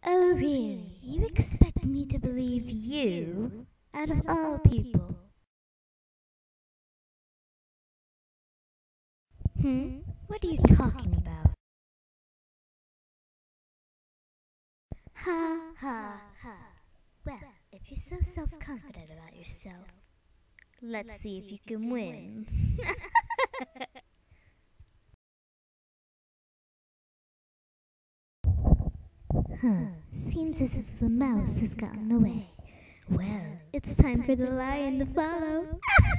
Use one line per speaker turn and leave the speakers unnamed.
Oh, really? You expect me to believe you? Out of all people? What are you talking about? Ha ha ha. Well, if you're so self-confident about yourself, let's see if you can win. Seems as if the mouse has gotten away. Well, it's time for the lion to follow.